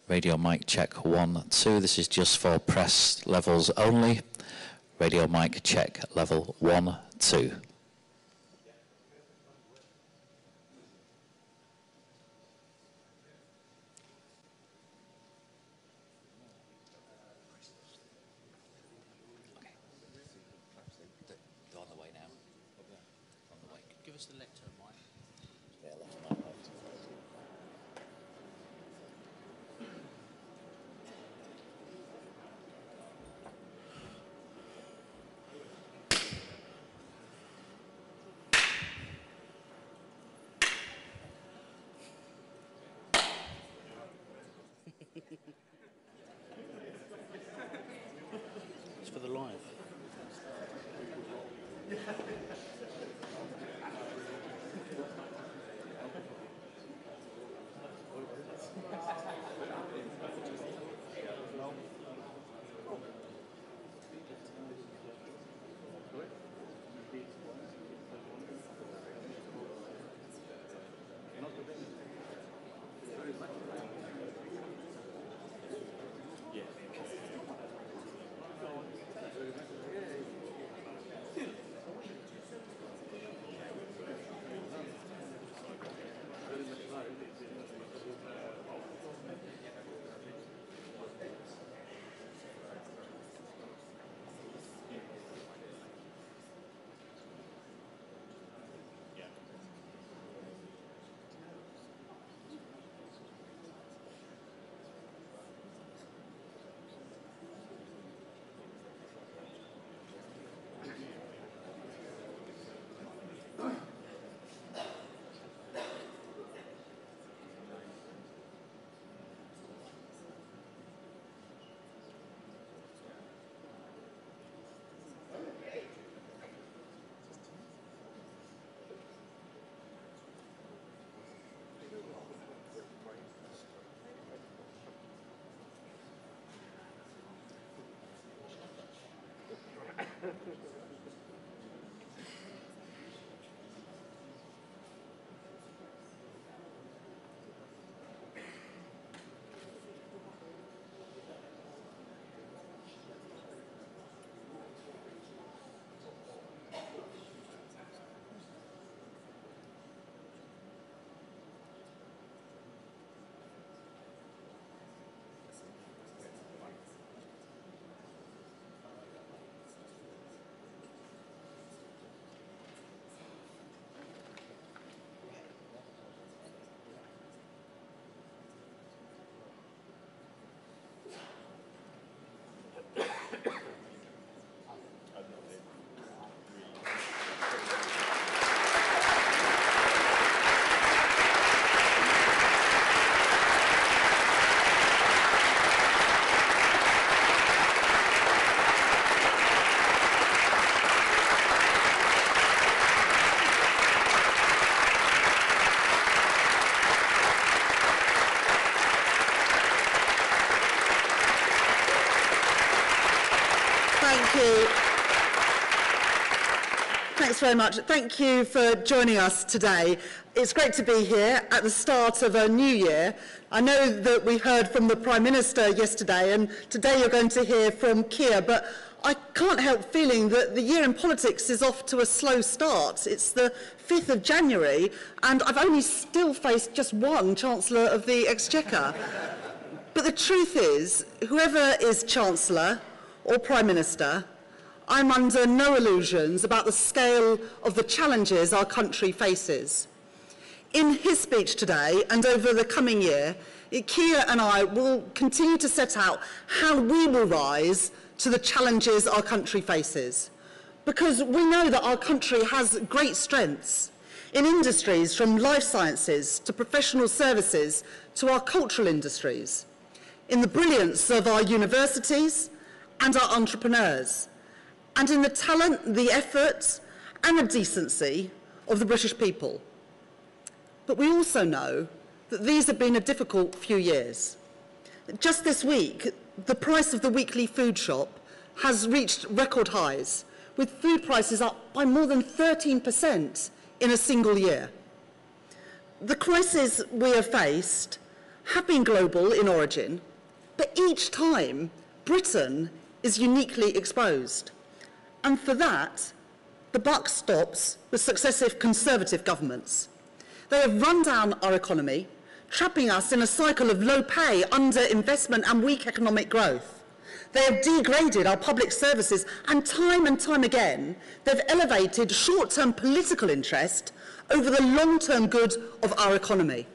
Radio mic check 1, 2. This is just for press levels only. Radio mic check level 1, 2. It's for the live. Thanks very much. Thank you for joining us today. It's great to be here at the start of a new year. I know that we heard from the Prime Minister yesterday, and today you're going to hear from KEIR, but I can't help feeling that the year in politics is off to a slow start. It's the 5th of January, and I've only still faced just one Chancellor of the Exchequer. But the truth is, whoever is Chancellor or Prime Minister, I'm under no illusions about the scale of the challenges our country faces. In his speech today and over the coming year, KEIR and I will continue to set out how we will rise to the challenges our country faces. Because we know that our country has great strengths in industries from life sciences to professional services to our cultural industries, in the brilliance of our universities and our entrepreneurs, and in the talent, the effort, and the decency of the British people. But we also know that these have been a difficult few years. Just this week, the price of the weekly food shop has reached record highs, with food prices up by more than 13% in a single year. The crisis we have faced have been global in origin, but each time Britain is uniquely exposed. And for that, the buck stops with successive Conservative governments. They have run down our economy, trapping us in a cycle of low pay, underinvestment and weak economic growth. They have degraded our public services, and time again, they've elevated short-term political interest over the long-term good of our economy.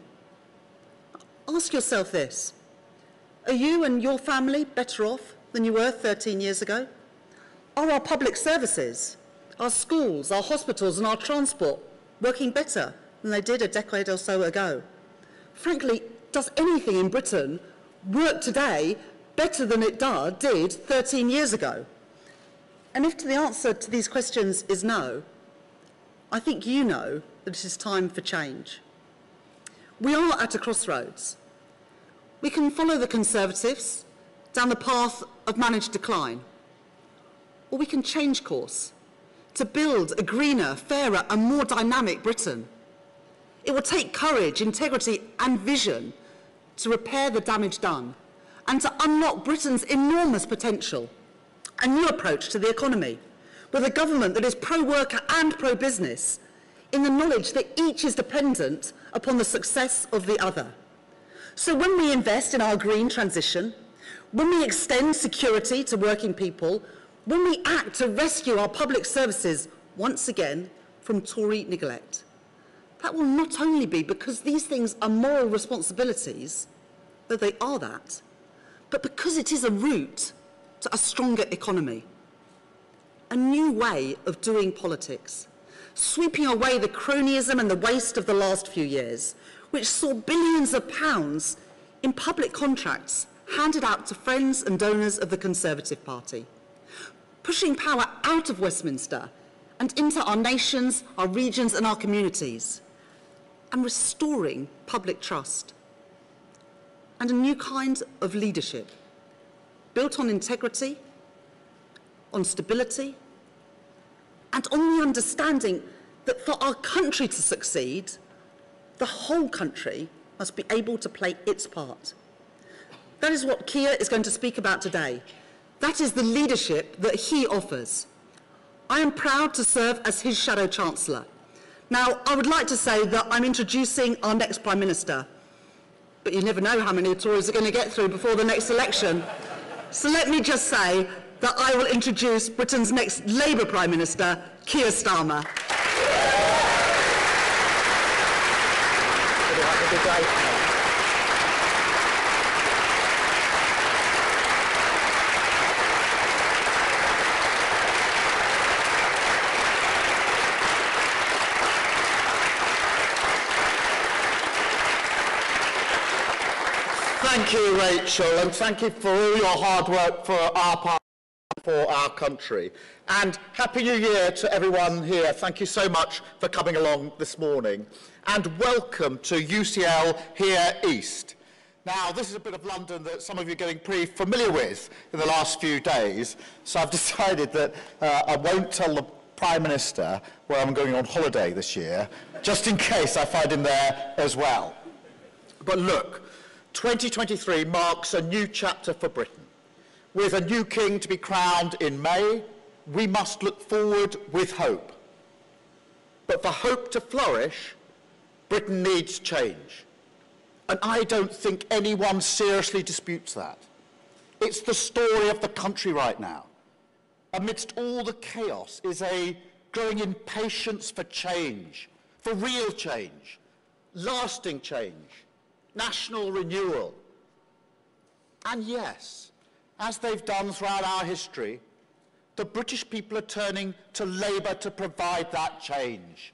Ask yourself this: are you and your family better off than you were 13 years ago? Are our public services, our schools, our hospitals and our transport working better than they did a decade or so ago? Frankly, does anything in Britain work today better than it did 13 years ago? And if the answer to these questions is no, I think you know that it is time for change. We are at a crossroads. We can follow the Conservatives down the path of managed decline, or we can change course to build a greener, fairer and more dynamic Britain. It will take courage, integrity and vision to repair the damage done and to unlock Britain's enormous potential. A new approach to the economy, with a government that is pro-worker and pro-business, in the knowledge that each is dependent upon the success of the other. So when we invest in our green transition, when we extend security to working people, when we act to rescue our public services once again from Tory neglect, that will not only be because these things are moral responsibilities, though they are that, but because it is a route to a stronger economy, a new way of doing politics, sweeping away the cronyism and the waste of the last few years, which saw billions of pounds in public contracts handed out to friends and donors of the Conservative Party, pushing power out of Westminster and into our nations, our regions and our communities, and restoring public trust. And a new kind of leadership, built on integrity, on stability, and on the understanding that for our country to succeed, the whole country must be able to play its part. That is what KEIR is going to speak about today. That is the leadership that he offers. I am proud to serve as his Shadow Chancellor. Now, I would like to say that I'm introducing our next Prime Minister, but you never know how many Tories are going to get through before the next election. So let me just say that I will introduce Britain's next Labour Prime Minister, KEIR Starmer. Thank you, Rachel, and thank you for all your hard work for our party and for our country. And Happy New Year to everyone here. Thank you so much for coming along this morning. And welcome to UCL here East. Now, this is a bit of London that some of you are getting pretty familiar with in the last few days, so I've decided that I won't tell the Prime Minister where I'm going on holiday this year, just in case I find him there as well. But look, 2023 marks a new chapter for Britain. With a new king to be crowned in May, we must look forward with hope. But for hope to flourish, Britain needs change. And I don't think anyone seriously disputes that. It's the story of the country right now. Amidst all the chaos is a growing impatience for change, for real change, lasting change, national renewal. And yes, as they've done throughout our history, the British people are turning to Labour to provide that change.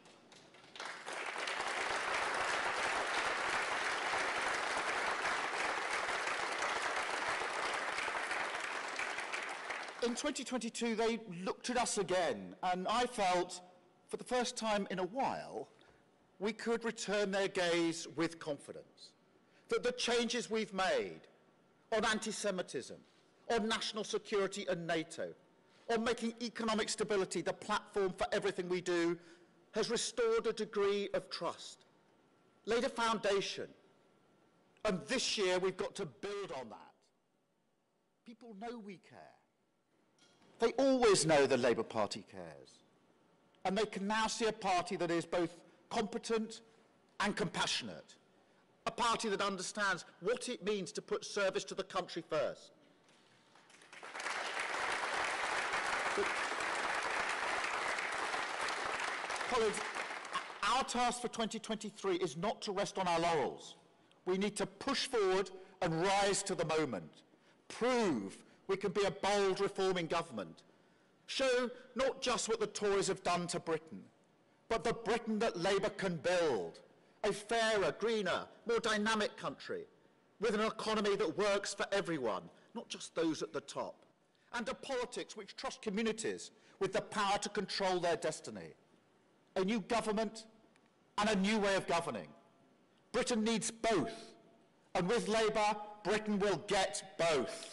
In 2022, they looked at us again, and I felt, for the first time in a while, we could return their gaze with confidence. That the changes we've made on anti-Semitism, on national security and NATO, on making economic stability the platform for everything we do, has restored a degree of trust, laid a foundation, And this year, we've got to build on that. People know we care. They always know the Labour Party cares. And they can now see a party that is both competent and compassionate. A party that understands what it means to put service to the country first. Colleagues, our task for 2023 is not to rest on our laurels. We need to push forward and rise to the moment. Prove we can be a bold reforming government. Show not just what the Tories have done to Britain, but the Britain that Labour can build. A fairer, greener, more dynamic country with an economy that works for everyone, not just those at the top. And a politics which trusts communities with the power to control their destiny. A new government and a new way of governing. Britain needs both. And with Labour, Britain will get both.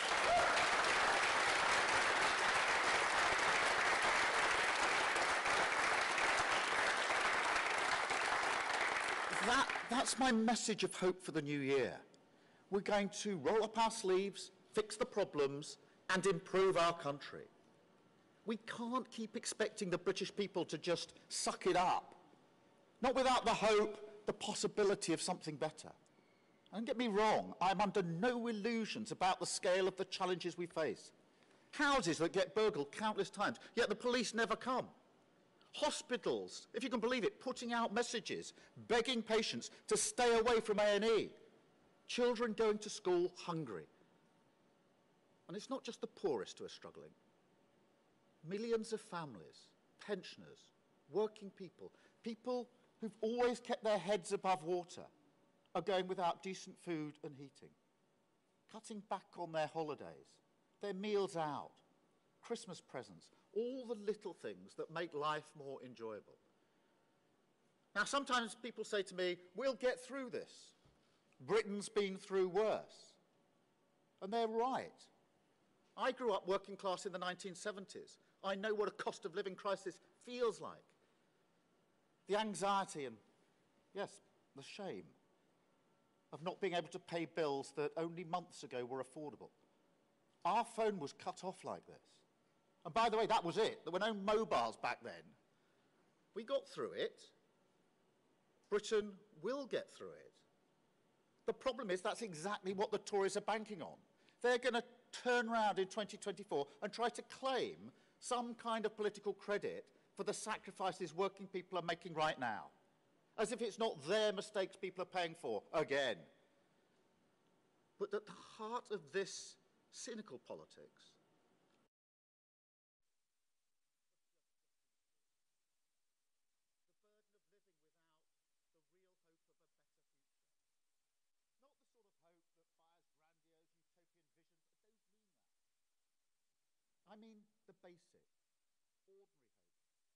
That's my message of hope for the new year. We're going to roll up our sleeves, fix the problems, and improve our country. We can't keep expecting the British people to just suck it up. Not without the hope, the possibility of something better. Don't get me wrong, I'm under no illusions about the scale of the challenges we face. Houses that get burgled countless times, yet the police never come. Hospitals, if you can believe it, putting out messages, begging patients to stay away from A&E. Children going to school hungry. And it's not just the poorest who are struggling. Millions of families, pensioners, working people, people who've always kept their heads above water, are going without decent food and heating, cutting back on their holidays, their meals out, Christmas presents, all the little things that make life more enjoyable. Now, sometimes people say to me, we'll get through this. Britain's been through worse. And they're right. I grew up working class in the 1970s. I know what a cost of living crisis feels like. The anxiety and, yes, the shame of not being able to pay bills that only months ago were affordable. Our phone was cut off like this. And by the way, that was it. There were no mobiles back then. We got through it. Britain will get through it. The problem is that's exactly what the Tories are banking on. They're going to turn around in 2024 and try to claim some kind of political credit for the sacrifices working people are making right now, as if it's not their mistakes people are paying for again. But at the heart of this cynical politics not the sort of hope that fires grandiose utopian visions. I don't mean that. I mean the basic, ordinary hope.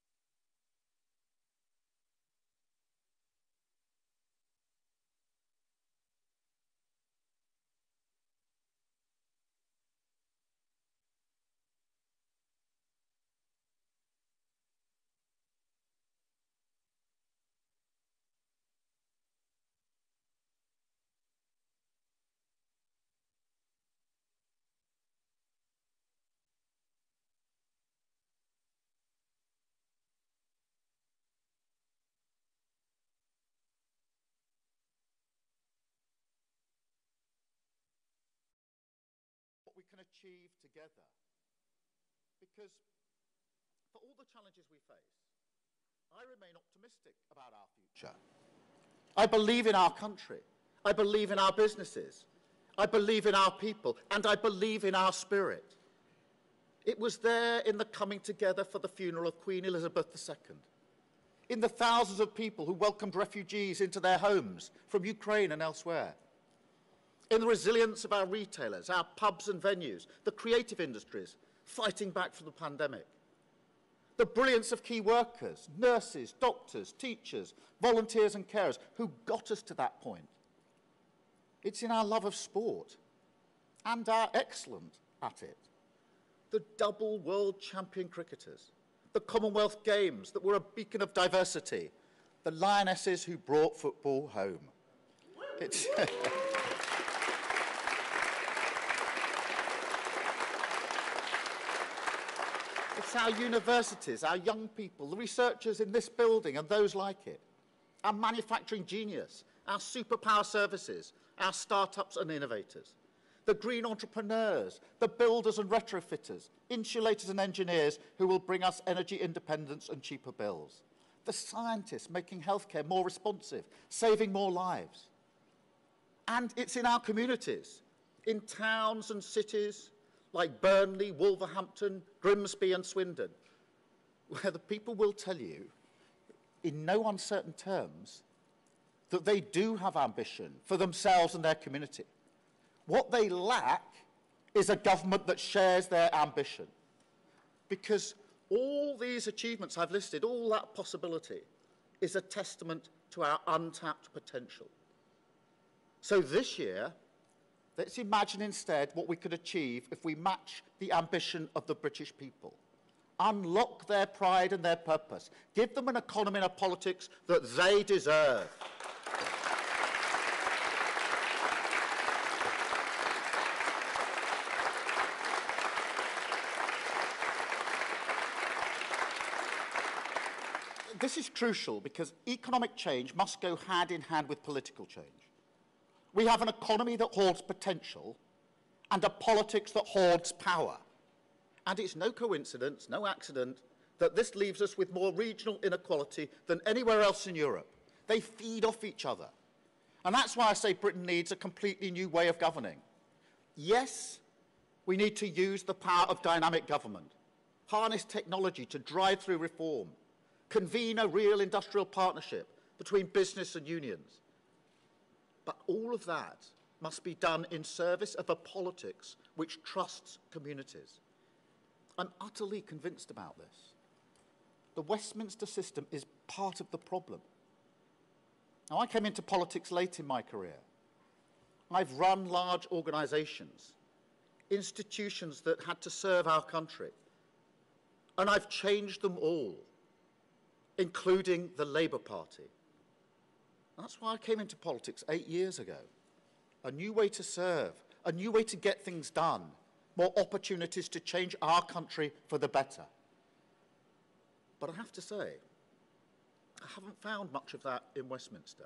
What we can achieve together. Because for all the challenges we face, I remain optimistic about our future. I believe in our country. I believe in our businesses. I believe in our people. And I believe in our spirit. It was there in the coming together for the funeral of Queen Elizabeth II, in the thousands of people who welcomed refugees into their homes from Ukraine and elsewhere, in the resilience of our retailers, our pubs and venues, the creative industries fighting back from the pandemic, the brilliance of key workers, nurses, doctors, teachers, volunteers and carers who got us to that point. It's in our love of sport and our excellence at it. The double world champion cricketers, the Commonwealth Games that were a beacon of diversity, the lionesses who brought football home. It's It's our universities, our young people, the researchers in this building and those like it, our manufacturing genius, our superpower services, our startups and innovators, the green entrepreneurs, the builders and retrofitters, insulators and engineers who will bring us energy independence and cheaper bills, the scientists making healthcare more responsive, saving more lives. And it's in our communities, in towns and cities like Burnley, Wolverhampton, Grimsby and Swindon, where the people will tell you, in no uncertain terms, that they do have ambition for themselves and their community. What they lack is a government that shares their ambition. Because all these achievements I've listed, all that possibility, is a testament to our untapped potential. So this year, let's imagine instead what we could achieve if we match the ambition of the British people. Unlock their pride and their purpose. Give them an economy and a politics that they deserve. This is crucial because economic change must go hand in hand with political change. We have an economy that hoards potential and a politics that hoards power. And it's no coincidence, no accident, that this leaves us with more regional inequality than anywhere else in Europe. They feed off each other. And that's why I say Britain needs a completely new way of governing. Yes, we need to use the power of dynamic government, harness technology to drive through reform, convene a real industrial partnership between business and unions. But all of that must be done in service of a politics which trusts communities. I'm utterly convinced about this. The Westminster system is part of the problem. Now, I came into politics late in my career. I've run large organisations, institutions that had to serve our country, and I've changed them all, including the Labour Party. That's why I came into politics 8 years ago. A new way to serve, a new way to get things done, more opportunities to change our country for the better. But I have to say, I haven't found much of that in Westminster.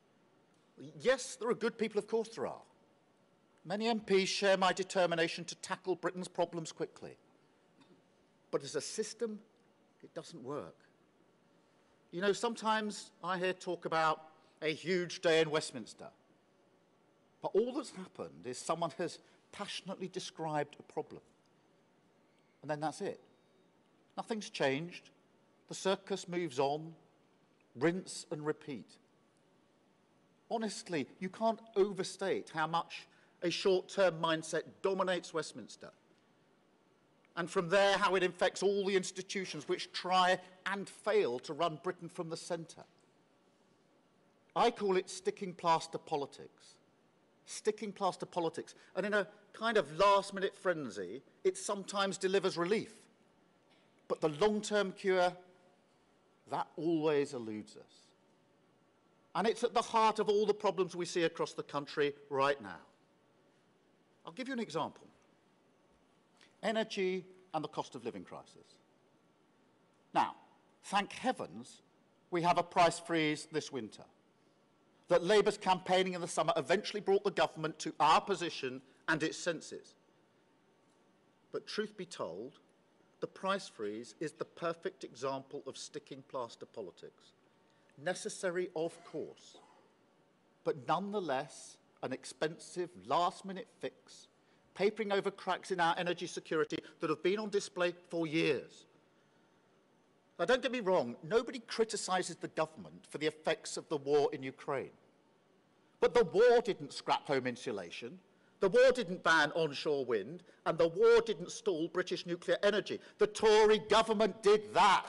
Yes, there are good people, of course there are. Many MPs share my determination to tackle Britain's problems quickly. But as a system, it doesn't work. You know, sometimes I hear talk about a huge day in Westminster. But all that's happened is someone has passionately described a problem. And then that's it. Nothing's changed. The circus moves on. Rinse and repeat. Honestly, you can't overstate how much a short-term mindset dominates Westminster. And from there, how it infects all the institutions which try and fail to run Britain from the centre. I call it sticking plaster politics. Sticking plaster politics. And in a kind of last-minute frenzy, it sometimes delivers relief. But the long-term cure, that always eludes us. And it's at the heart of all the problems we see across the country right now. I'll give you an example. Energy and the cost of living crisis. Now, thank heavens we have a price freeze this winter. That Labour's campaigning in the summer eventually brought the government to our position and its senses. But truth be told, the price freeze is the perfect example of sticking plaster politics. Necessary, of course, but nonetheless an expensive last-minute fix, papering over cracks in our energy security that have been on display for years. Now, don't get me wrong, nobody criticises the government for the effects of the war in Ukraine. But the war didn't scrap home insulation, the war didn't ban onshore wind, and the war didn't stall British nuclear energy. The Tory government did that.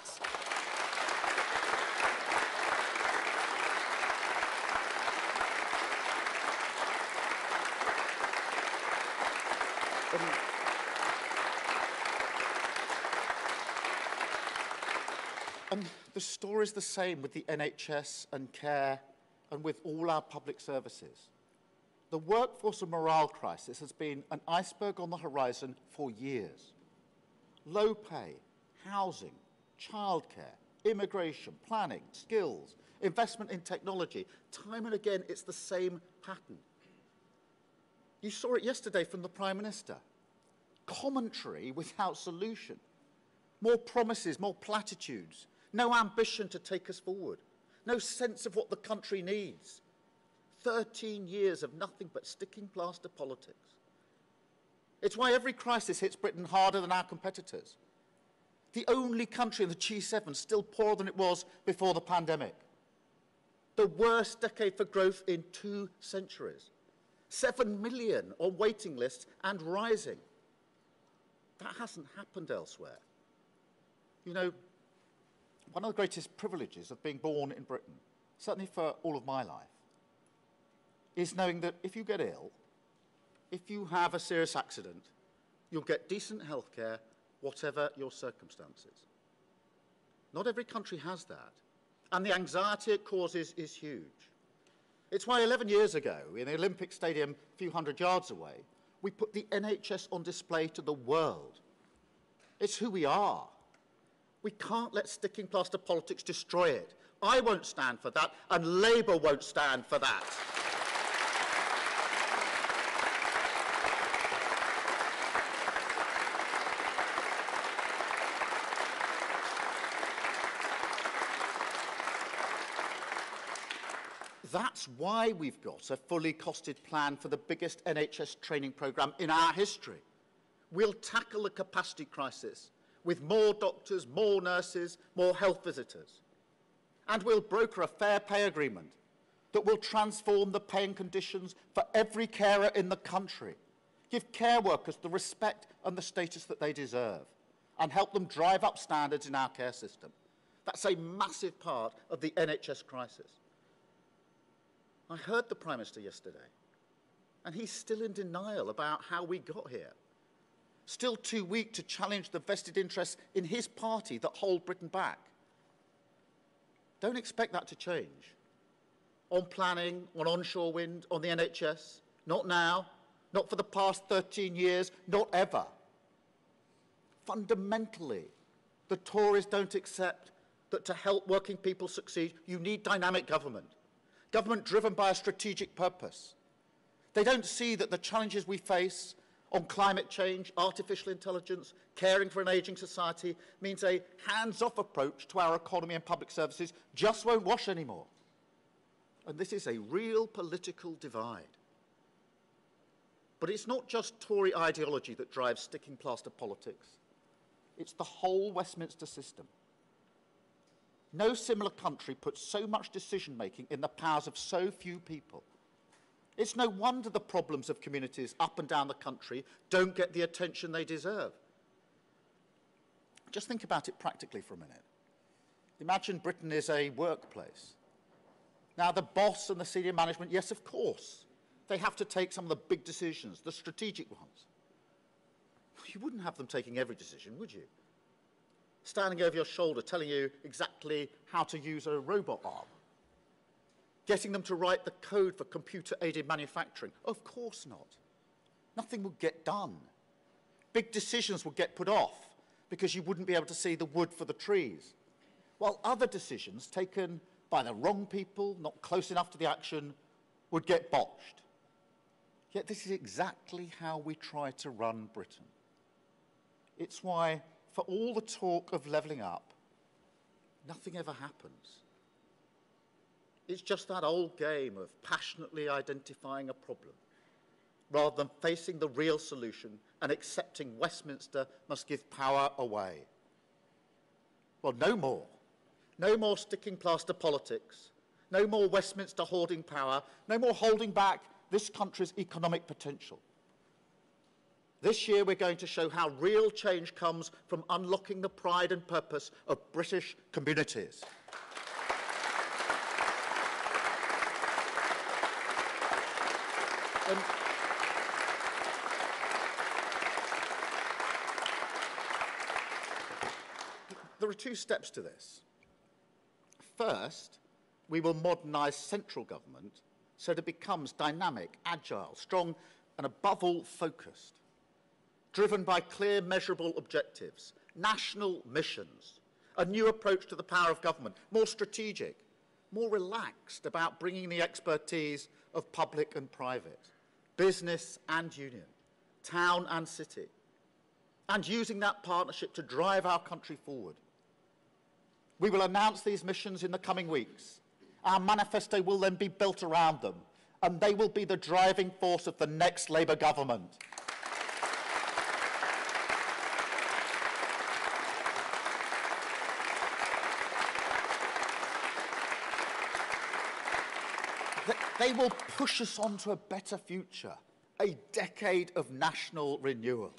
And the story is the same with the NHS and KEIR and with all our public services. The workforce and morale crisis has been an iceberg on the horizon for years. Low pay, housing, childcare, immigration, planning, skills, investment in technology. Time and again, it's the same pattern. You saw it yesterday from the Prime Minister. Commentary without solution. More promises, more platitudes. No ambition to take us forward. No sense of what the country needs. 13 years of nothing but sticking plaster politics. It's why every crisis hits Britain harder than our competitors. The only country in the G7 still poorer than it was before the pandemic. The worst decade for growth in 2 centuries. 7 million on waiting lists and rising. That hasn't happened elsewhere. You know, one of the greatest privileges of being born in Britain, certainly for all of my life, is knowing that if you get ill, if you have a serious accident, you'll get decent healthcare, whatever your circumstances. Not every country has that, and the anxiety it causes is huge. It's why 11 years ago, in the Olympic Stadium a few hundred yards away, we put the NHS on display to the world. It's who we are. We can't let sticking plaster politics destroy it. I won't stand for that, and Labour won't stand for that. That's why we've got a fully costed plan for the biggest NHS training programme in our history. We'll tackle the capacity crisis with more doctors, more nurses, more health visitors. And we'll broker a fair pay agreement that will transform the paying conditions for every carer in the country, give care workers the respect and the status that they deserve, and help them drive up standards in our care system. That's a massive part of the NHS crisis. I heard the Prime Minister yesterday, and he's still in denial about how we got here. Still too weak to challenge the vested interests in his party that hold Britain back. Don't expect that to change. On planning, on onshore wind, on the NHS, not now, not for the past 13 years, not ever. Fundamentally, the Tories don't accept that to help working people succeed, you need dynamic government. Government driven by a strategic purpose. They don't see that the challenges we face on climate change, artificial intelligence, caring for an ageing society means a hands-off approach to our economy and public services just won't wash anymore. And this is a real political divide. But it's not just Tory ideology that drives sticking plaster politics. It's the whole Westminster system. No similar country puts so much decision-making in the powers of so few people. It's no wonder the problems of communities up and down the country don't get the attention they deserve. Just think about it practically for a minute. Imagine Britain is a workplace. Now, the boss and the senior management, yes, of course, they have to take some of the big decisions, the strategic ones. You wouldn't have them taking every decision, would you? Standing over your shoulder, telling you exactly how to use a robot arm. Getting them to write the code for computer-aided manufacturing. Of course not. Nothing would get done. Big decisions would get put off because you wouldn't be able to see the wood for the trees. While other decisions taken by the wrong people, not close enough to the action, would get botched. Yet this is exactly how we try to run Britain. It's why, for all the talk of levelling up, nothing ever happens. It's just that old game of passionately identifying a problem, rather than facing the real solution and accepting Westminster must give power away. Well, no more. No more sticking plaster politics. No more Westminster hoarding power. No more holding back this country's economic potential. This year we're going to show how real change comes from unlocking the pride and purpose of British communities. There are two steps to this. First, we will modernise central government so that it becomes dynamic, agile, strong, and above all, focused, driven by clear, measurable objectives, national missions, a new approach to the power of government, more strategic, more relaxed about bringing the expertise of public and private, business and union, town and city, and using that partnership to drive our country forward. We will announce these missions in the coming weeks. Our manifesto will then be built around them, and they will be the driving force of the next Labour government. They will push us on to a better future, a decade of national renewal.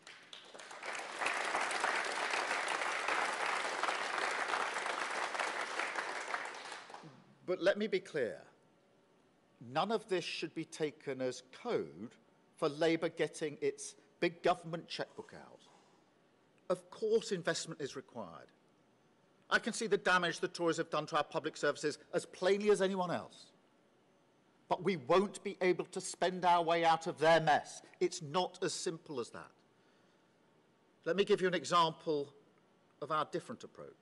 But let me be clear, none of this should be taken as code for Labour getting its big government chequebook out. Of course investment is required. I can see the damage the Tories have done to our public services as plainly as anyone else. But we won't be able to spend our way out of their mess. It's not as simple as that. Let me give you an example of our different approach.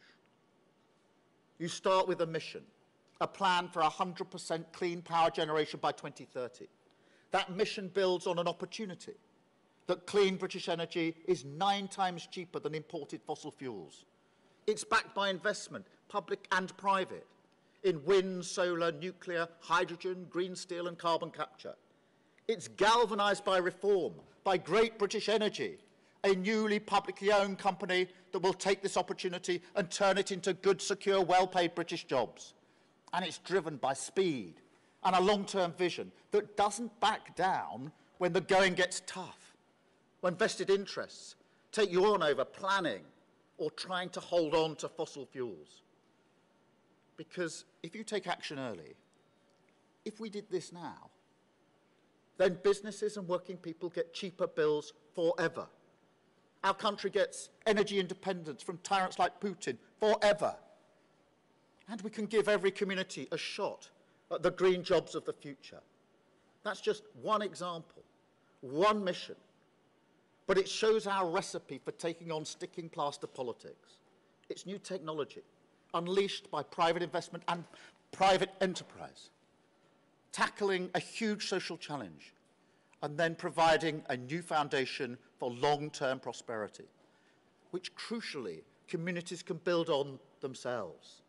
You start with a mission, a plan for 100% clean power generation by 2030. That mission builds on an opportunity that clean British energy is 9 times cheaper than imported fossil fuels. It's backed by investment, public and private, in wind, solar, nuclear, hydrogen, green steel and carbon capture. It's galvanised by reform, by Great British Energy, a newly publicly owned company that will take this opportunity and turn it into good, secure, well-paid British jobs. And it's driven by speed and a long-term vision that doesn't back down when the going gets tough, when vested interests take you on over planning or trying to hold on to fossil fuels. Because if you take action early, if we did this now, then businesses and working people get cheaper bills forever. Our country gets energy independence from tyrants like Putin forever. And we can give every community a shot at the green jobs of the future. That's just one example, one mission. But it shows our recipe for taking on sticking plaster politics. It's new technology, unleashed by private investment and private enterprise, tackling a huge social challenge, and then providing a new foundation for long-term prosperity, which crucially communities can build on themselves.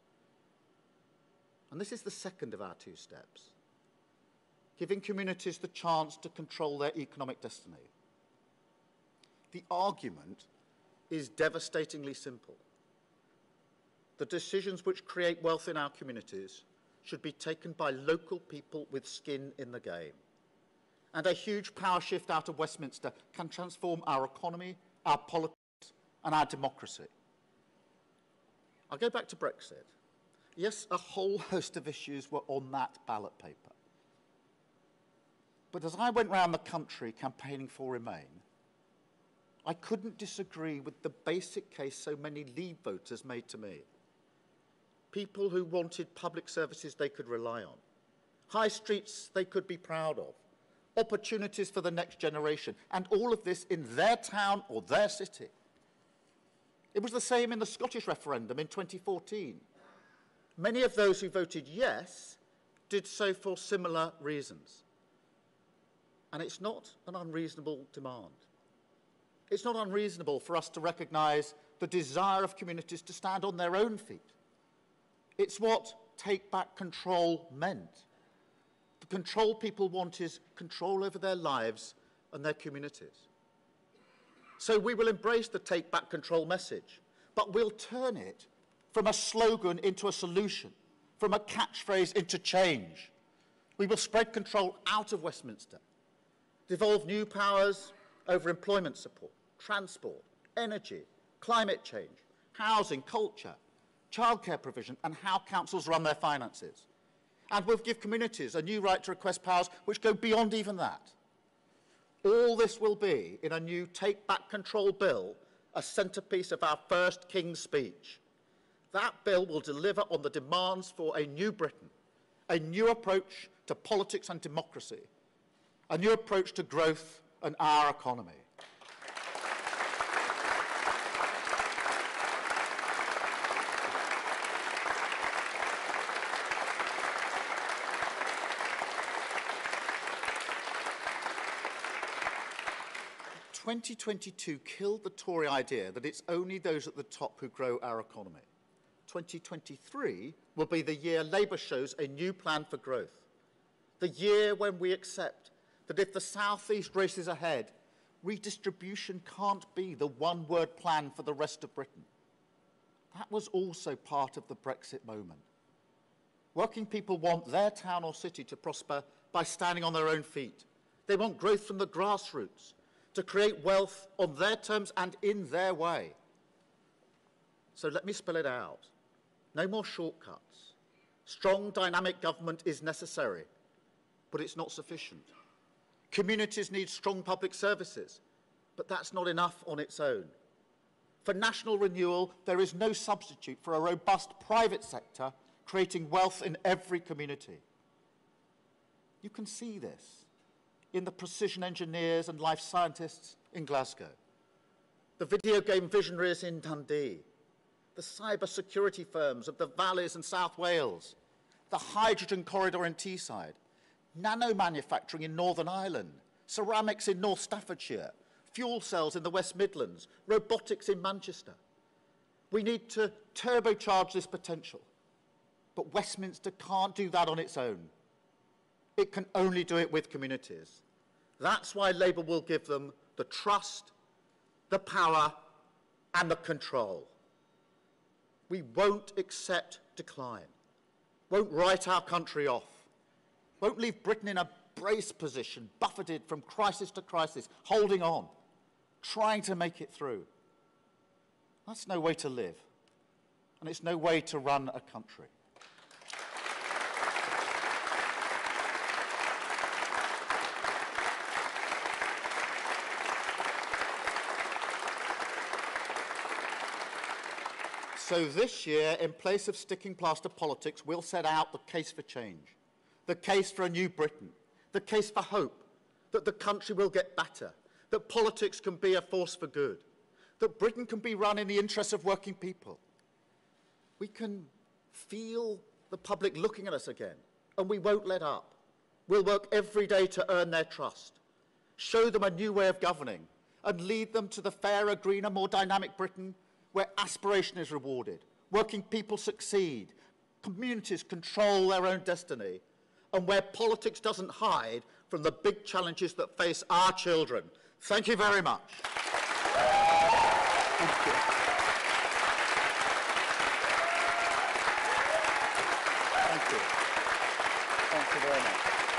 And this is the second of our 2 steps, giving communities the chance to control their economic destiny. The argument is devastatingly simple. The decisions which create wealth in our communities should be taken by local people with skin in the game. And a huge power shift out of Westminster can transform our economy, our politics, and our democracy. I'll go back to Brexit. Yes, a whole host of issues were on that ballot paper. But as I went round the country campaigning for Remain, I couldn't disagree with the basic case so many Leave voters made to me. People who wanted public services they could rely on, high streets they could be proud of, opportunities for the next generation, and all of this in their town or their city. It was the same in the Scottish referendum in 2014. Many of those who voted yes did so for similar reasons. And it's not an unreasonable demand. It's not unreasonable for us to recognise the desire of communities to stand on their own feet. It's what take back control meant. The control people want is control over their lives and their communities. So we will embrace the take back control message, but we'll turn it from a slogan into a solution, from a catchphrase into change. We will spread control out of Westminster, devolve new powers over employment support, transport, energy, climate change, housing, culture, childcare provision, and how councils run their finances. And we'll give communities a new right to request powers which go beyond even that. All this will be in a new Take Back Control bill, a centrepiece of our first King's Speech. That bill will deliver on the demands for a new Britain, a new approach to politics and democracy, a new approach to growth and our economy. In 2022 killed the Tory idea that it's only those at the top who grow our economy. 2023 will be the year Labour shows a new plan for growth. The year when we accept that if the South East races ahead, redistribution can't be the one-word plan for the rest of Britain. That was also part of the Brexit moment. Working people want their town or city to prosper by standing on their own feet. They want growth from the grassroots, to create wealth on their terms and in their way. So let me spell it out. No more shortcuts. Strong, dynamic government is necessary, but it's not sufficient. Communities need strong public services, but that's not enough on its own. For national renewal, there is no substitute for a robust private sector creating wealth in every community. You can see this in the precision engineers and life scientists in Glasgow, the video game visionaries in Dundee, the cyber security firms of the valleys in South Wales, the hydrogen corridor in Teesside, nano manufacturing in Northern Ireland, ceramics in North Staffordshire, fuel cells in the West Midlands, robotics in Manchester. We need to turbocharge this potential, but Westminster can't do that on its own. It can only do it with communities. That's why Labour will give them the trust, the power, and the control. We won't accept decline, won't write our country off, won't leave Britain in a brace position, buffeted from crisis to crisis, holding on, trying to make it through. That's no way to live, and it's no way to run a country. So this year, in place of sticking plaster politics, we'll set out the case for change, the case for a new Britain, the case for hope, that the country will get better, that politics can be a force for good, that Britain can be run in the interests of working people. We can feel the public looking at us again, and we won't let up. We'll work every day to earn their trust, show them a new way of governing, and lead them to the fairer, greener, more dynamic Britain where aspiration is rewarded, working people succeed, communities control their own destiny, and where politics doesn't hide from the big challenges that face our children. Thank you very much. Thank you. Thank you. Thank you very much.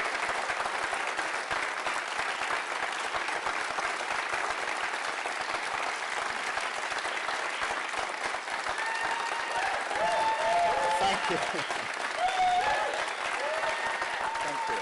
Thank you. Thank you.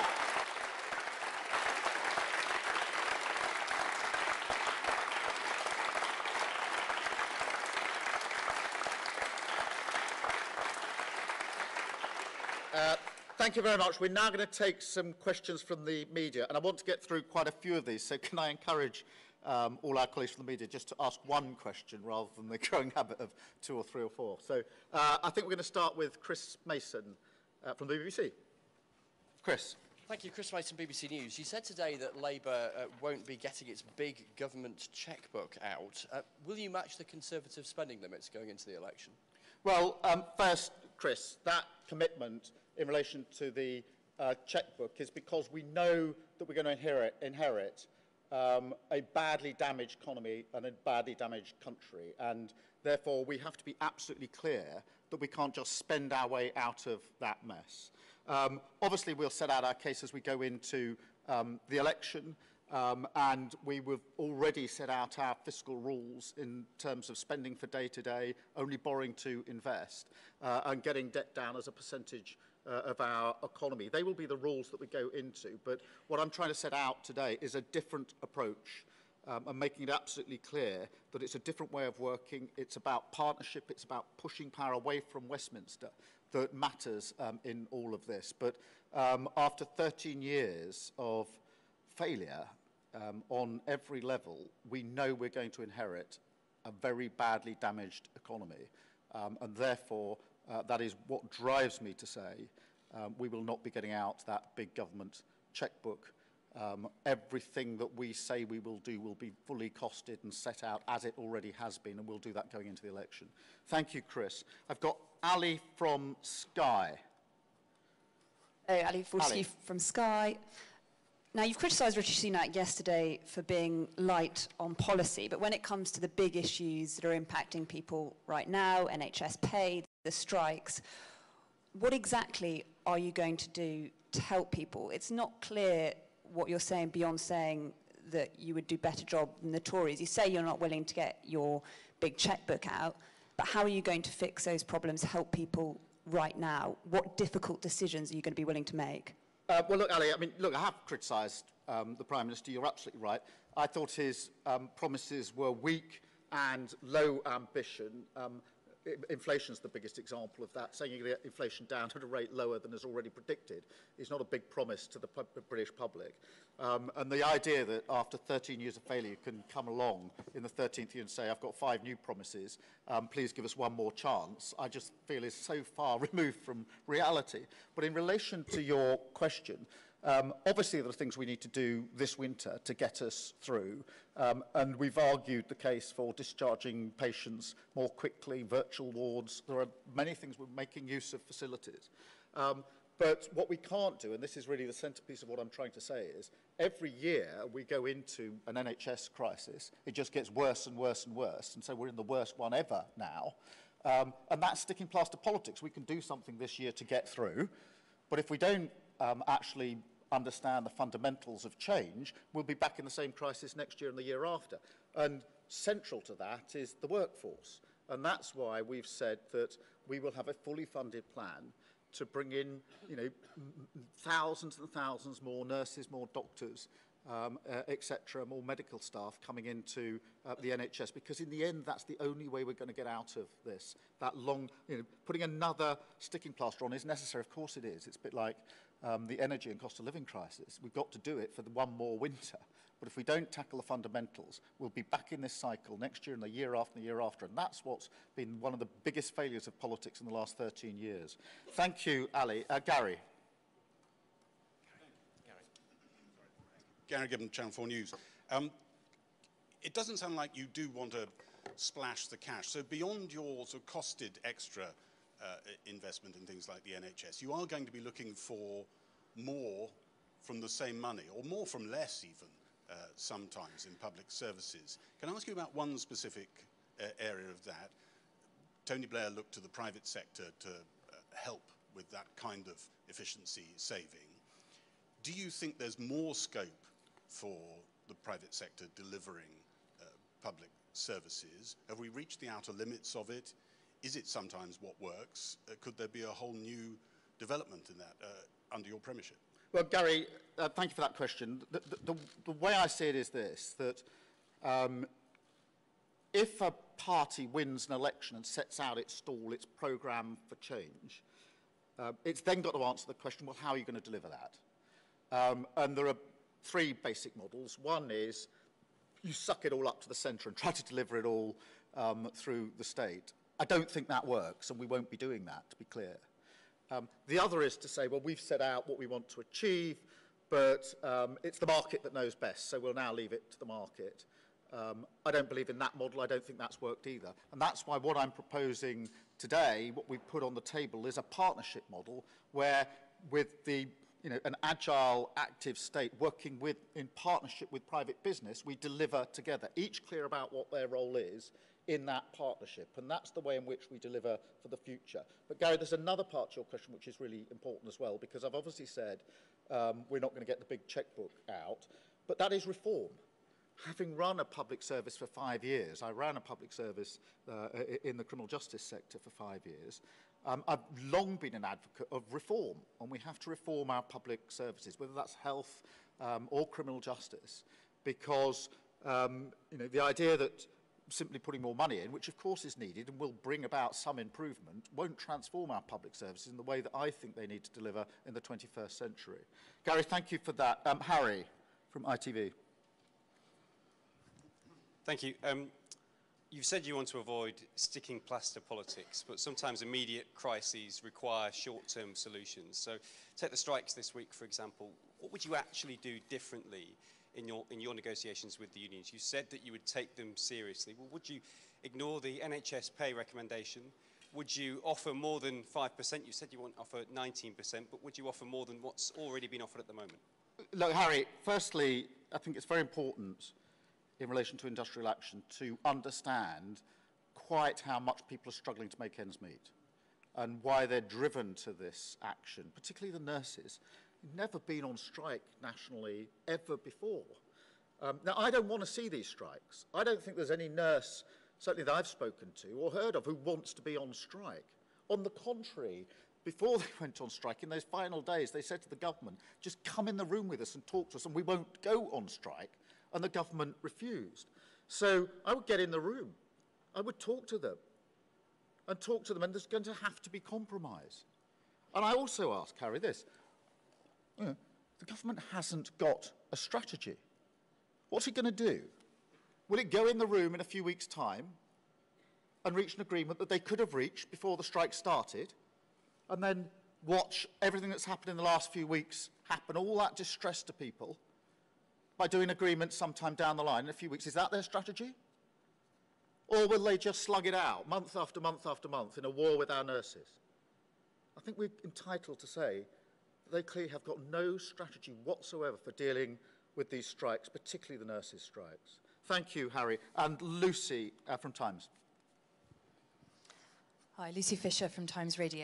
Thank you very much. We're now going to take some questions from the media, and I want to get through quite a few of these, so can I encourage all our colleagues from the media just to ask one question rather than the growing habit of 2 or 3 or 4. So I think we're going to start with Chris Mason from the BBC. Chris. Thank you, Chris Mason, BBC News. You said today that Labour won't be getting its big government chequebook out. Will you match the Conservative spending limits going into the election? Well, first, Chris, that commitment in relation to the chequebook is because we know that we're going to inherit a badly damaged economy and a badly damaged country, and therefore we have to be absolutely clear that we can't just spend our way out of that mess. Obviously, we'll set out our case as we go into the election, and we will already set out our fiscal rules in terms of spending for day-to-day, only borrowing to invest, and getting debt down as a percentage of our economy. They will be the rules that we go into, but what I'm trying to set out today is a different approach and making it absolutely clear that it's a different way of working, it's about partnership, it's about pushing power away from Westminster that matters in all of this. But after 13 years of failure on every level, we know we're going to inherit a very badly damaged economy. And therefore, that is what drives me to say we will not be getting out that big government chequebook. Everything that we say we will do will be fully costed and set out as it already has been, and we'll do that going into the election. Thank you, Chris. I've got Ali from Sky. Hello, Ali Forsky from Sky. Now, you've criticised Rishi Sunak yesterday for being light on policy, but when it comes to the big issues that are impacting people right now, NHS pay, the strikes, what exactly are you going to do to help people? It's not clear what you're saying beyond saying that you would do a better job than the Tories. You say you're not willing to get your big chequebook out, but how are you going to fix those problems, help people right now? What difficult decisions are you going to be willing to make? Well, look, Ali, I have criticised the Prime Minister. You're absolutely right. I thought his promises were weak and low ambition. Inflation's the biggest example of that. Saying you get inflation down at a rate lower than is already predicted is not a big promise to the British public. And the idea that after 13 years of failure you can come along in the 13th year and say, I've got 5 new promises, please give us one more chance, I just feel is so far removed from reality. But in relation to your question, obviously there are things we need to do this winter to get us through, and we've argued the case for discharging patients more quickly, virtual wards. There are many things we're making use of facilities. But what we can't do, and this is really the centrepiece of what I'm trying to say, is every year we go into an NHS crisis, it just gets worse and worse and worse, and so we're in the worst one ever now. And that's sticking plaster politics. We can do something this year to get through, but if we don't actually understand the fundamentals of change, we'll be back in the same crisis next year and the year after. And central to that is the workforce. And that's why we've said that we will have a fully funded plan to bring in, thousands and thousands more nurses, more doctors, etc., more medical staff coming into the NHS, because in the end, that's the only way we're going to get out of this. That long, putting another sticking plaster on is necessary. Of course it is. It's a bit like the energy and cost of living crisis. We've got to do it for the one more winter. But if we don't tackle the fundamentals, we'll be back in this cycle next year and the year after and the year after. And that's what's been one of the biggest failures of politics in the last 13 years. Thank you, Ali. Gary. Gary Gibbon, Channel 4 News. It doesn't sound like you do want to splash the cash. So beyond your sort of costed extra investment in things like the NHS, you are going to be looking for more from the same money, or more from less even, sometimes in public services. Can I ask you about one specific area of that? Tony Blair looked to the private sector to help with that kind of efficiency saving. Do you think there's more scope for the private sector delivering public services? Have we reached the outer limits of it? Is it sometimes what works? Could there be a whole new development in that under your premiership? Well, Gary, thank you for that question. The way I see it is this, that if a party wins an election and sets out its stall, its programme for change, it's then got to answer the question, well, how are you going to deliver that? And there are 3 basic models. One is you suck it all up to the centre and try to deliver it all through the state. I don't think that works, and we won't be doing that, to be clear. The other is to say, well, we've set out what we want to achieve, but it's the market that knows best, so we'll now leave it to the market. I don't believe in that model. I don't think that's worked either. And that's why what I'm proposing today, what we've put on the table, is a partnership model where with the an agile, active state working in partnership with private business, we deliver together, each clear about what their role is in that partnership. And that's the way in which we deliver for the future. But Gary, there's another part to your question which is really important as well, because I've obviously said we're not going to get the big chequebook out, but that is reform. Having run a public service for 5 years, I ran a public service in the criminal justice sector for 5 years, I've long been an advocate of reform, and we have to reform our public services, whether that's health or criminal justice, because You know, the idea that simply putting more money in, which of course is needed and will bring about some improvement, won't transform our public services in the way that I think they need to deliver in the 21st century. Gary, thank you for that. Harry from ITV. Thank you. You've said you want to avoid sticking plaster politics, but sometimes immediate crises require short-term solutions. So take the strikes this week, for example. What would you actually do differently in your negotiations with the unions? You said that you would take them seriously. Well, would you ignore the NHS pay recommendation? Would you offer more than 5%? You said you won't offer 19%, but would you offer more than what's already been offered at the moment? Look, Harry, firstly, I think it's very important in relation to industrial action to understand quite how much people are struggling to make ends meet and why they're driven to this action, particularly the nurses. Never been on strike nationally ever before. Now, I don't want to see these strikes. I don't think there's any nurse, certainly that I've spoken to or heard of, who wants to be on strike. On the contrary, before they went on strike, in those final days, they said to the government, just come in the room with us and talk to us and we won't go on strike. And the government refused. So I would get in the room. I would talk to them. And there's going to have to be compromise. And I also ask Harry this. You know, the government hasn't got a strategy. What's it going to do? Will it go in the room in a few weeks' time and reach an agreement that they could have reached before the strike started, and then watch everything that's happened in the last few weeks happen, all that distress to people, by doing agreements sometime down the line in a few weeks? Is that their strategy? Or will they just slug it out month after month after month in a war with our nurses? I think we're entitled to say that they clearly have got no strategy whatsoever for dealing with these strikes, particularly the nurses' strikes. Thank you, Harry. And Lucy from Times. Hi, Lucy Fisher from Times Radio.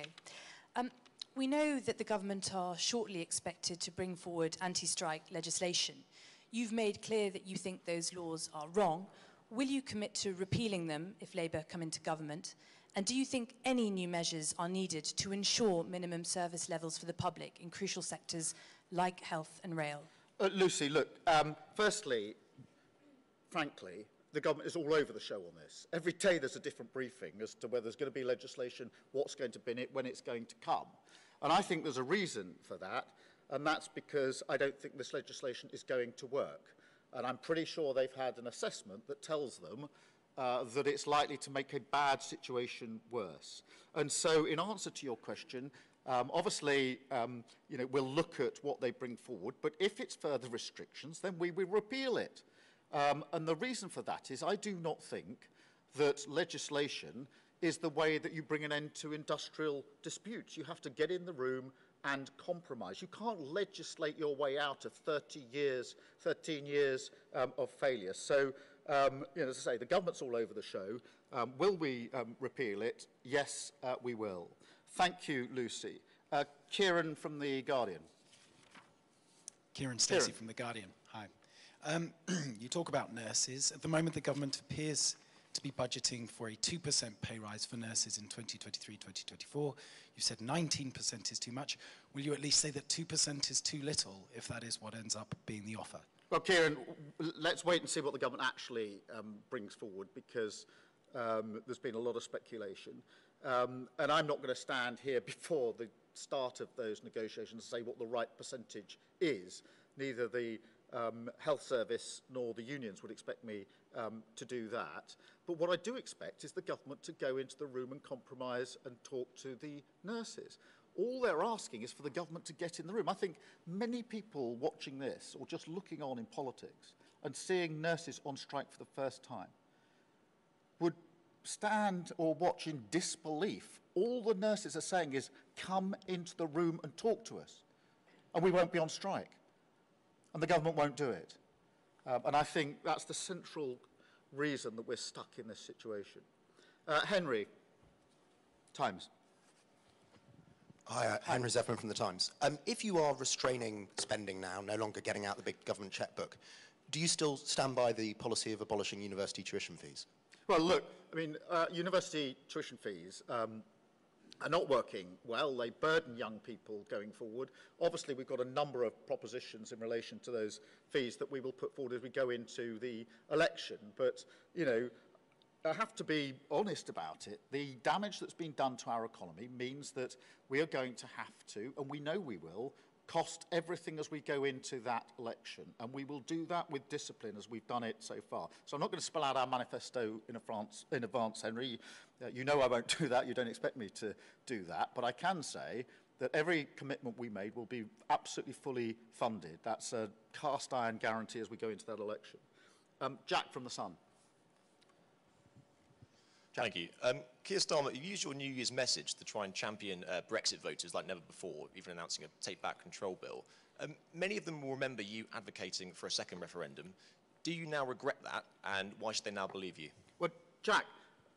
We know that the government are shortly expected to bring forward anti-strike legislation. You've made clear that you think those laws are wrong. Will you commit to repealing them if Labour come into government? And do you think any new measures are needed to ensure minimum service levels for the public in crucial sectors like health and rail? Lucy, look, firstly, frankly, the government is all over the show on this. Every day there's a different briefing as to whether there's going to be legislation, what's going to be in it, when it's going to come. And I think there's a reason for that. And that's because I don't think this legislation is going to work. And I'm pretty sure they've had an assessment that tells them that it's likely to make a bad situation worse. And so in answer to your question, obviously, you know, we'll look at what they bring forward, but if it's further restrictions, then we will repeal it. And the reason for that is I do not think that legislation is the way that you bring an end to industrial disputes. You have to get in the room and compromise. You can't legislate your way out of 13 years of failure. So, you know, as I say, the government's all over the show. Will we repeal it? Yes, we will. Thank you, Lucy. Kieran from The Guardian. Kieran Stacey from The Guardian. Hi. You talk about nurses. At the moment, the government appears to be budgeting for a 2% pay rise for nurses in 2023-2024. You said 19% is too much. Will you at least say that 2% is too little if that is what ends up being the offer? Well, Kieran, let's wait and see what the government actually brings forward, because there's been a lot of speculation. And I'm not going to stand here before the start of those negotiations and say what the right percentage is. Neither the health service nor the unions would expect me to do that. But what I do expect is the government to go into the room and compromise and talk to the nurses. All they're asking is for the government to get in the room. I think many people watching this, or just looking on in politics and seeing nurses on strike for the first time, would stand or watch in disbelief. All the nurses are saying is, come into the room and talk to us, and we won't be on strike. And the government won't do it. And I think that's the central reason that we're stuck in this situation. Henry, Times. Hi, Henry Zeffman from The Times. If you are restraining spending now, no longer getting out the big government chequebook, do you still stand by the policy of abolishing university tuition fees? Well, look, I mean, university tuition fees are not working well. They burden young people going forward. Obviously, we've got a number of propositions in relation to those fees that we will put forward as we go into the election. But, you know, I have to be honest about it. The damage that's been done to our economy means that we are going to have to, and we know we will, cost everything as we go into that election. And we will do that with discipline as we've done it so far. So I'm not going to spell out our manifesto in advance, Henry. You know I won't do that. You don't expect me to do that. But I can say that every commitment we made will be absolutely fully funded. That's a cast iron guarantee as we go into that election. Jack from The Sun. Thank you. Keir Starmer, you used your New Year's message to try and champion Brexit voters like never before, even announcing a take-back control bill. Many of them will remember you advocating for a second referendum. Do you now regret that, and why should they now believe you? Well, Jack,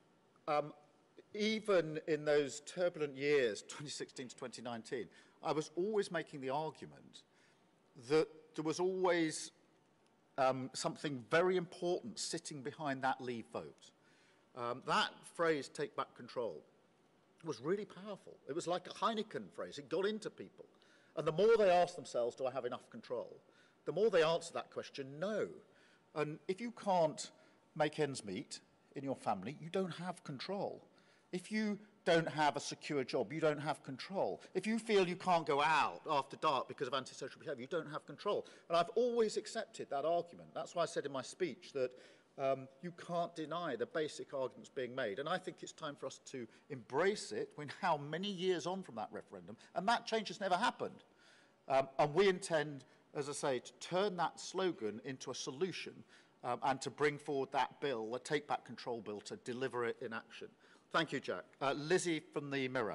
even in those turbulent years, 2016 to 2019, I was always making the argument that there was always something very important sitting behind that leave vote. That phrase, take back control, was really powerful. It was like a Heineken phrase. It got into people. And the more they asked themselves, do I have enough control? The more they answer that question, no. And if you can't make ends meet in your family, you don't have control. If you don't have a secure job, you don't have control. If you feel you can't go out after dark because of antisocial behaviour, you don't have control. And I've always accepted that argument. That's why I said in my speech that you can't deny the basic arguments being made. And I think it's time for us to embrace it. We're now many years on from that referendum, and that change has never happened. And we intend, as I say, to turn that slogan into a solution and to bring forward that bill, the Take Back Control bill, to deliver it in action. Thank you, Jack. Lizzie from the Mirror.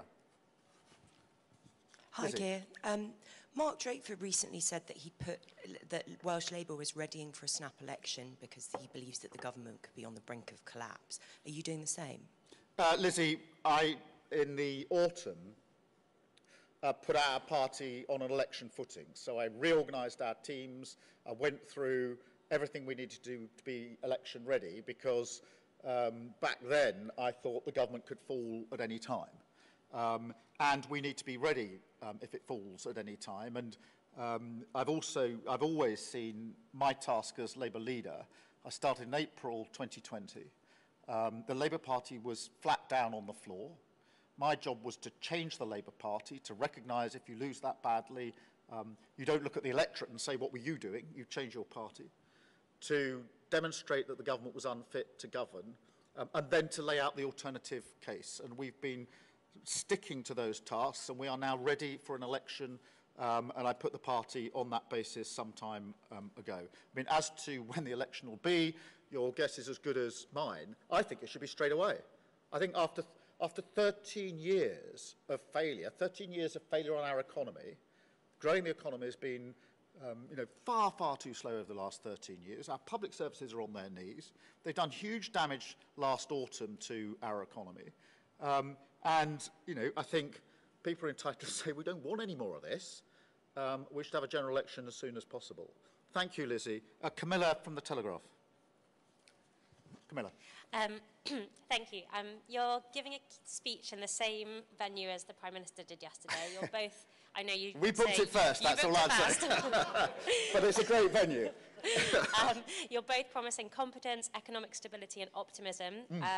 Hi, Keir. Mark Drakeford recently said that that Welsh Labour was readying for a snap election because he believes that the government could be on the brink of collapse. Are you doing the same? Lizzie, in the autumn, put our party on an election footing. So I reorganised our teams. I went through everything we needed to do to be election ready because back then I thought the government could fall at any time. And we need to be ready if it falls at any time. And I've always seen my task as Labour leader. I started in April 2020. The Labour Party was flat down on the floor. My job was to change the Labour Party, to recognise if you lose that badly, you don't look at the electorate and say, what were you doing? You change your party. To demonstrate that the government was unfit to govern, and then to lay out the alternative case. And we've been sticking to those tasks, and we are now ready for an election, and I put the party on that basis some time ago. I mean, as to when the election will be, your guess is as good as mine. I think it should be straight away. I think after 13 years of failure, 13 years of failure on our economy, growing the economy has been far, far too slow over the last 13 years. Our public services are on their knees. They've done huge damage last autumn to our economy. And, I think people are entitled to say, we don't want any more of this. We should have a general election as soon as possible. Thank you, Lizzie. Camilla from The Telegraph. Camilla. Thank you. You're giving a speech in the same venue as the Prime Minister did yesterday. You're both, I know you We booked it first, that's all I'm saying. But it's a great venue. You're both promising competence, economic stability and optimism.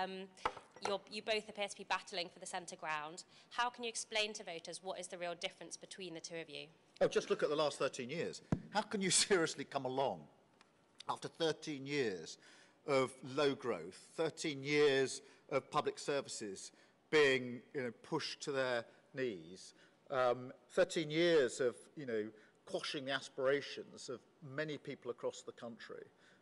You both appear to be battling for the centre ground. How can you explain to voters what is the real difference between the two of you? Oh, just look at the last 13 years. How can you seriously come along after 13 years of low growth, 13 years of public services being pushed to their knees, 13 years of quashing the aspirations of many people across the country?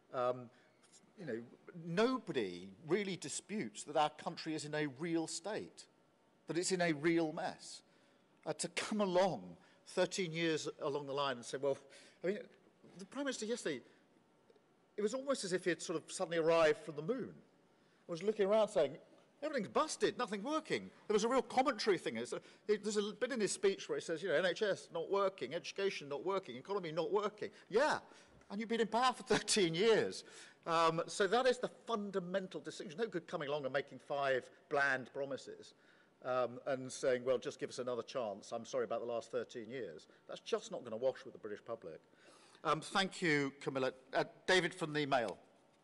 Nobody really disputes that our country is in a real state, that it's in a real mess. To come along 13 years along the line and say, well, I mean, the Prime Minister yesterday, it was almost as if he had sort of suddenly arrived from the moon. I was looking around saying, everything's busted, nothing's working. There was a real commentary thing. There's a bit in his speech where he says, NHS not working, education not working, economy not working. Yeah, and you've been in power for 13 years. So that is the fundamental distinction. No good coming along and making 5 bland promises. and saying, well, just give us another chance. I'm sorry about the last 13 years. That's just not going to wash with the British public. Thank you, Camilla. David from the Mail.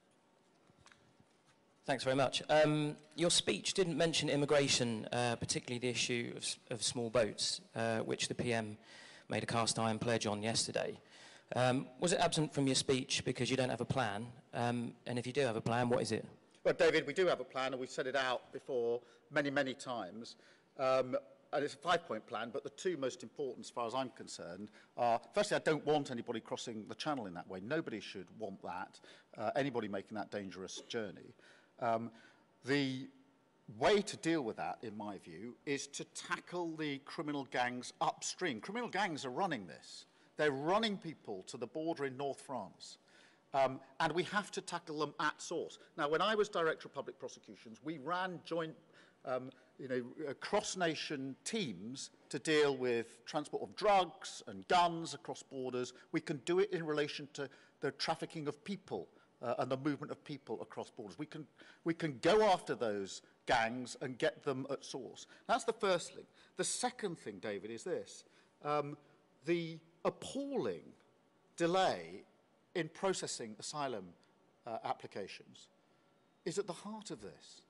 Thanks very much. Your speech didn't mention immigration, particularly the issue of small boats, which the PM made a cast iron pledge on yesterday. Was it absent from your speech because you don't have a plan? And if you do have a plan, what is it? Well, David, we do have a plan, and we've set it out before many, many times. And it's a 5-point plan, but the two most important, as far as I'm concerned, are, firstly, I don't want anybody crossing the channel in that way. Nobody should want that, anybody making that dangerous journey. The way to deal with that, in my view, is to tackle the criminal gangs upstream. Criminal gangs are running this. They're running people to the border in North France. And we have to tackle them at source. Now, when I was Director of Public Prosecutions, we ran joint, cross-nation teams to deal with transport of drugs and guns across borders. We can do it in relation to the trafficking of people and the movement of people across borders. We can go after those gangs and get them at source. That's the first thing. The second thing, David, is this. The appalling delay in processing asylum applications is at the heart of this.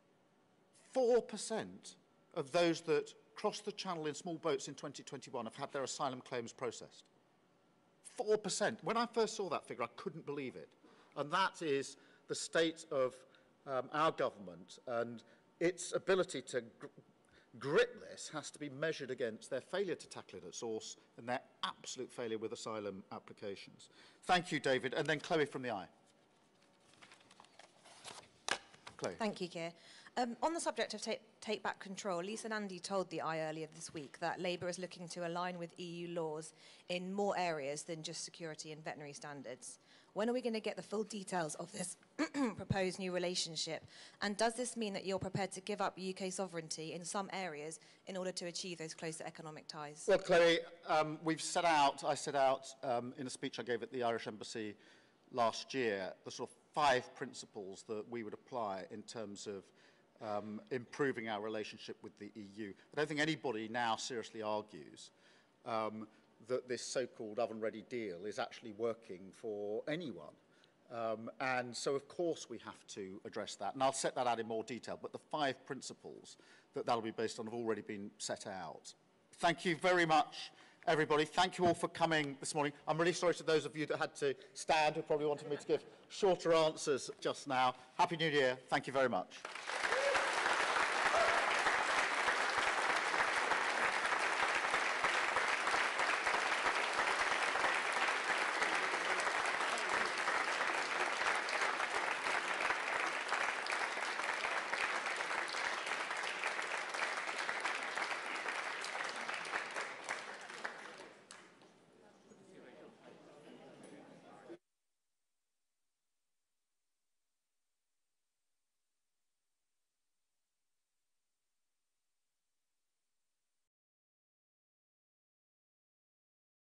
4% of those that crossed the channel in small boats in 2021 have had their asylum claims processed. 4%. When I first saw that figure, I couldn't believe it. And that is the state of our government, and its ability to grip this has to be measured against their failure to tackle it at source and their absolute failure with asylum applications. Thank you, David. And then Chloe from the Eye. Chloe. Thank you, Keir. On the subject of take back control, Lisa Nandy told the Eye earlier this week that Labour is looking to align with EU laws in more areas than just security and veterinary standards. When are we going to get the full details of this proposed new relationship? And does this mean that you're prepared to give up UK sovereignty in some areas in order to achieve those closer economic ties? Well, Chloe, I set out in a speech I gave at the Irish Embassy last year, the sort of 5 principles that we would apply in terms of improving our relationship with the EU. I don't think anybody now seriously argues that this so-called oven-ready deal is actually working for anyone. And so, of course, we have to address that. And I'll set that out in more detail. But the 5 principles that that'll be based on have already been set out. Thank you very much, everybody. Thank you all for coming this morning. I'm really sorry to those of you that had to stand who probably wanted me to give shorter answers just now. Happy New Year. Thank you very much.